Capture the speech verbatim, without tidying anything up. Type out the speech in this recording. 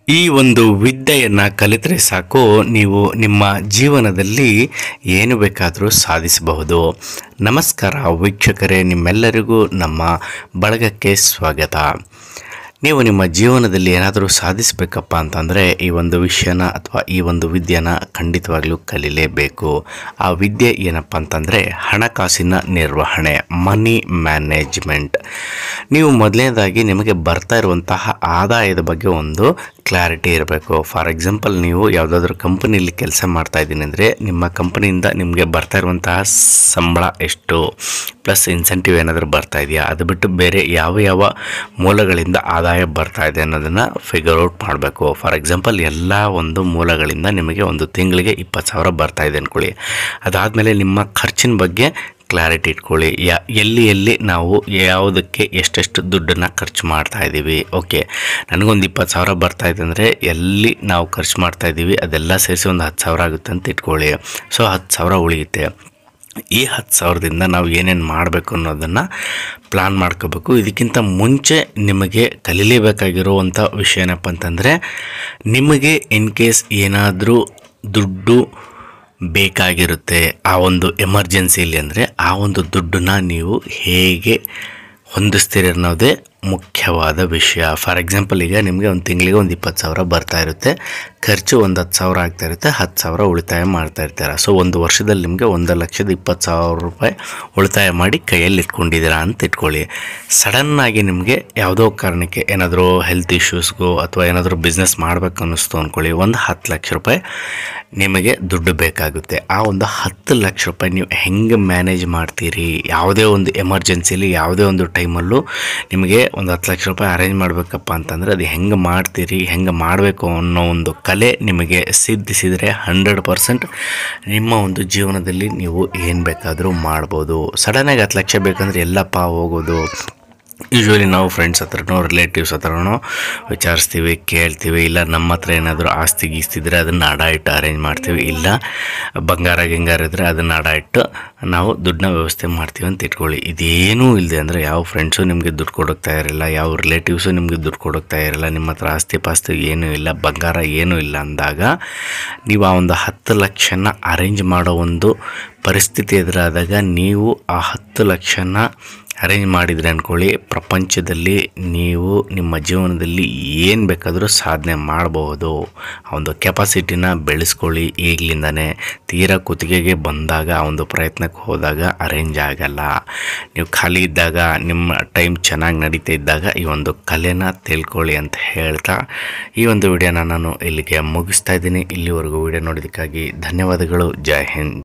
ಈ ಒಂದು ವಿದ್ಯೆಯನ್ನು ಕಲಿತರೆ ಸಾಕು, ನೀವು ನಿಮ್ಮ ಜೀವನದಲ್ಲಿ ಏನು ಬೇಕಾದರೂ ಸಾಧಿಸಬಹುದು. ನಮಸ್ಕಾರ ವೀಕ್ಷಕರೇ, ನಿಮ್ಮೆಲ್ಲರಿಗೂ ನಮ್ಮ ಬಳಗಕ್ಕೆ ಸ್ವಾಗತ. ನೀವು ನಿಮ್ಮ ಜೀವನದಲ್ಲಿ ಏನಾದರೂ ಸಾಧಿಸಬೇಕಪ್ಪ ಅಂತಂದರೆ ಈ ಒಂದು ವಿಷಯನ ಅಥವಾ ಈ ಒಂದು ವಿದ್ಯೆನ ಖಂಡಿತವಾಗ್ಲೂ ಕಲೀಲೇಬೇಕು. ಆ ವಿದ್ಯೆ ಏನಪ್ಪ ಅಂತಂದರೆ ಹಣಕಾಸಿನ ನಿರ್ವಹಣೆ, ಮನಿ ಮ್ಯಾನೇಜ್ಮೆಂಟ್. ನೀವು ಮೊದಲನೇದಾಗಿ ನಿಮಗೆ ಬರ್ತಾ ಇರುವಂತಹ ಆದಾಯದ ಬಗ್ಗೆ ಒಂದು ಕ್ಲಾರಿಟಿ ಇರಬೇಕು. ಫಾರ್ ಎಕ್ಸಾಂಪಲ್, ನೀವು ಯಾವುದಾದ್ರೂ ಕಂಪನಿಯಲ್ಲಿ ಕೆಲಸ ಮಾಡ್ತಾ ಇದ್ದೀನಿ ಅಂದರೆ ನಿಮ್ಮ ಕಂಪನಿಯಿಂದ ನಿಮಗೆ ಬರ್ತಾ ಇರುವಂತಹ ಸಂಬಳ ಎಷ್ಟು, ಪ್ಲಸ್ ಇನ್ಸೆಂಟಿವ್ ಏನಾದರೂ ಬರ್ತಾ ಇದೆಯಾ, ಅದು ಬಿಟ್ಟು ಬೇರೆ ಯಾವ ಯಾವ ಮೂಲಗಳಿಂದ ಆದಾಯ ಬರ್ತಾ ಇದೆ ಅನ್ನೋದನ್ನು ಫಿಗರ್ ಔಟ್ ಮಾಡಬೇಕು. ಫಾರ್ ಎಕ್ಸಾಂಪಲ್, ಎಲ್ಲ ಒಂದು ಮೂಲಗಳಿಂದ ನಿಮಗೆ ಒಂದು ತಿಂಗಳಿಗೆ ಇಪ್ಪತ್ತು ಸಾವಿರ ಬರ್ತಾ ಇದೆ ಅಂದ್ಕೊಳ್ಳಿ. ಅದಾದಮೇಲೆ ನಿಮ್ಮ ಖರ್ಚಿನ ಬಗ್ಗೆ ಕ್ಲಾರಿಟಿ ಇಟ್ಕೊಳ್ಳಿ. ಯಾ ಎಲ್ಲಿ ಎಲ್ಲಿ ನಾವು ಯಾವುದಕ್ಕೆ ಎಷ್ಟೆಷ್ಟು ದುಡ್ಡನ್ನು ಖರ್ಚು ಮಾಡ್ತಾ ಇದ್ದೀವಿ. ಓಕೆ, ನನಗೊಂದು ಇಪ್ಪತ್ತು ಸಾವಿರ ಬರ್ತಾ ಇದೆ ಅಂದರೆ ಎಲ್ಲಿ ನಾವು ಖರ್ಚು ಮಾಡ್ತಾ ಇದ್ದೀವಿ ಅದೆಲ್ಲ ಸೇರಿಸಿ ಒಂದು ಹತ್ತು ಸಾವಿರ ಆಗುತ್ತೆ ಅಂತ ಇಟ್ಕೊಳ್ಳಿ. ಸೊ ಹತ್ತು ಸಾವಿರ ಉಳಿಯುತ್ತೆ. ಈ ಹತ್ತು ಸಾವಿರದಿಂದ ನಾವು ಏನೇನು ಮಾಡಬೇಕು ಅನ್ನೋದನ್ನು ಪ್ಲ್ಯಾನ್ ಮಾಡ್ಕೋಬೇಕು. ಇದಕ್ಕಿಂತ ಮುಂಚೆ ನಿಮಗೆ ಕಲೀಲೇಬೇಕಾಗಿರುವಂಥ ವಿಷಯ ಏನಪ್ಪ ಅಂತಂದರೆ, ನಿಮಗೆ ಇನ್ ಕೇಸ್ ಏನಾದರೂ ದುಡ್ಡು ಬೇಕಾಗಿರುತ್ತೆ ಆ ಒಂದು ಎಮರ್ಜೆನ್ಸಿಯಲ್ಲಿ, ಅಂದರೆ ಆ ಒಂದು ದುಡ್ಡನ್ನ ನೀವು ಹೇಗೆ ಹೊಂದಿಸ್ತೀರಿ ಅನ್ನೋದೇ ಮುಖ್ಯವಾದ ವಿಷಯ. ಫಾರ್ ಎಕ್ಸಾಂಪಲ್, ಈಗ ನಿಮಗೆ ಒಂದು ತಿಂಗಳಿಗೆ ಒಂದು ಇಪ್ಪತ್ತು ಸಾವಿರ ಬರ್ತಾ ಇರುತ್ತೆ, ಖರ್ಚು ಒಂದು ಹತ್ತು ಸಾವಿರ ಆಗ್ತಾ ಇರುತ್ತೆ, ಹತ್ತು ಸಾವಿರ ಉಳಿತಾಯ ಮಾಡ್ತಾ ಇರ್ತೀರ. ಸೊ ಒಂದು ವರ್ಷದಲ್ಲಿ ನಿಮಗೆ ಒಂದು ಲಕ್ಷದ ಇಪ್ಪತ್ತು ಸಾವಿರ ರೂಪಾಯಿ ಉಳಿತಾಯ ಮಾಡಿ ಕೈಯಲ್ಲಿ ಇಟ್ಕೊಂಡಿದ್ದೀರಾ ಅಂತ ಇಟ್ಕೊಳ್ಳಿ. ಸಡನ್ನಾಗಿ ನಿಮಗೆ ಯಾವುದೋ ಕಾರಣಕ್ಕೆ ಏನಾದರೂ ಹೆಲ್ತ್ ಇಶ್ಯೂಸ್ಗೋ ಅಥವಾ ಏನಾದರೂ ಬಿಸ್ನೆಸ್ ಮಾಡಬೇಕು ಅನ್ನಿಸ್ತು ಅಂದ್ಕೊಳ್ಳಿ, ಒಂದು ಹತ್ತು ಲಕ್ಷ ರೂಪಾಯಿ ನಿಮಗೆ ದುಡ್ಡು ಬೇಕಾಗುತ್ತೆ. ಆ ಒಂದು ಹತ್ತು ಲಕ್ಷ ರೂಪಾಯಿ ನೀವು ಹೆಂಗೆ ಮ್ಯಾನೇಜ್ ಮಾಡ್ತೀರಿ? ಯಾವುದೇ ಒಂದು ಎಮರ್ಜೆನ್ಸಿಲಿ ಯಾವುದೇ ಒಂದು ಟೈಮಲ್ಲೂ ನಿಮಗೆ ಒಂದು ಹತ್ತು ಲಕ್ಷ ರೂಪಾಯಿ ಅರೇಂಜ್ ಮಾಡಬೇಕಪ್ಪ ಅಂತಂದರೆ ಅದು ಹೆಂಗೆ ಮಾಡ್ತೀರಿ, ಹೆಂಗೆ ಮಾಡಬೇಕು ಅನ್ನೋ ಒಂದು ಕಲೆ ನಿಮಗೆ ಸಿದ್ಧಿಸಿದರೆ ಹಂಡ್ರೆಡ್ ಪರ್ಸೆಂಟ್ ನಿಮ್ಮ ಒಂದು ಜೀವನದಲ್ಲಿ ನೀವು ಏನು ಬೇಕಾದರೂ ಮಾಡ್ಬೋದು. ಸಡನ್ನಾಗಿ ಹತ್ತು ಲಕ್ಷ ಬೇಕಂದರೆ ಎಲ್ಲಪ್ಪ ಹೋಗೋದು? ಯೂಶ್ವಲಿ ನಾವು ಫ್ರೆಂಡ್ಸ್ ಹತ್ರನೋ ರಿಲೇಟಿವ್ಸ್ ಹತ್ರನೋ ವಿಚಾರಿಸ್ತೀವಿ, ಕೇಳ್ತೀವಿ. ಇಲ್ಲ ನಮ್ಮ ಹತ್ರ ಏನಾದರೂ ಆಸ್ತಿ ಗೀಸ್ತಿದ್ರೆ ಅದನ್ನು ಅಡ ಇಟ್ಟು ಅರೇಂಜ್ ಮಾಡ್ತೀವಿ. ಇಲ್ಲ ಬಂಗಾರ ಗಿಂಗಾರ ಇದ್ದರೆ ಅದನ್ನು ಅಡ ಇಟ್ಟು ನಾವು ದುಡ್ಡನ್ನ ವ್ಯವಸ್ಥೆ ಮಾಡ್ತೀವಿ ಅಂತ ಇಟ್ಕೊಳ್ಳಿ. ಇದೇನೂ ಇಲ್ಲದೆ ಅಂದರೆ ಯಾವ ಫ್ರೆಂಡ್ಸು ನಿಮಗೆ ದುಡ್ಡು ಕೊಡೋಕ್ಕೆ ಇರಲ್ಲ, ಯಾವ ರಿಲೇಟಿವ್ಸು ನಿಮಗೆ ದುಡ್ಡು ಕೊಡೋಕ್ಕೆ ಇರಲ್ಲ, ನಿಮ್ಮ ಹತ್ರ ಆಸ್ತಿ ಪಾಸ್ತಿ ಏನೂ ಇಲ್ಲ, ಬಂಗಾರ ಏನೂ ಇಲ್ಲ ಅಂದಾಗ ನೀವು ಆ ಒಂದು ಹತ್ತು ಲಕ್ಷನ ಅರೇಂಜ್ ಮಾಡೋ ಒಂದು ಪರಿಸ್ಥಿತಿ ಎದುರಾದಾಗ ನೀವು ಆ ಹತ್ತು ಲಕ್ಷನ ಅರೇಂಜ್ ಮಾಡಿದರೆ ಅಂದ್ಕೊಳ್ಳಿ, ಪ್ರಪಂಚದಲ್ಲಿ ನೀವು ನಿಮ್ಮ ಜೀವನದಲ್ಲಿ ಏನು ಬೇಕಾದರೂ ಸಾಧನೆ ಮಾಡಬಹುದು. ಆ ಒಂದು ಕೆಪಾಸಿಟಿನ ಬೆಳೆಸ್ಕೊಳ್ಳಿ ಈಗಲಿಂದನೇ. ತೀರಾ ಕುತ್ತಿಗೆಗೆ ಬಂದಾಗ ಆ ಒಂದು ಪ್ರಯತ್ನಕ್ಕೆ ಹೋದಾಗ ಅರೇಂಜ್ ಆಗಲ್ಲ. ನೀವು ಖಾಲಿ ಇದ್ದಾಗ, ನಿಮ್ಮ ಟೈಮ್ ಚೆನ್ನಾಗಿ ನಡೀತಾ ಇದ್ದಾಗ ಈ ಒಂದು ಕಲೆನ ತಿಳ್ಕೊಳ್ಳಿ ಅಂತ ಹೇಳ್ತಾ ಈ ಒಂದು ವಿಡಿಯೋನ ನಾನು ಇಲ್ಲಿಗೆ ಮುಗಿಸ್ತಾ ಇದ್ದೀನಿ. ಇಲ್ಲಿವರೆಗೂ ವಿಡಿಯೋ ನೋಡೋದಕ್ಕಾಗಿ ಧನ್ಯವಾದಗಳು. ಜೈ ಹಿಂದ್.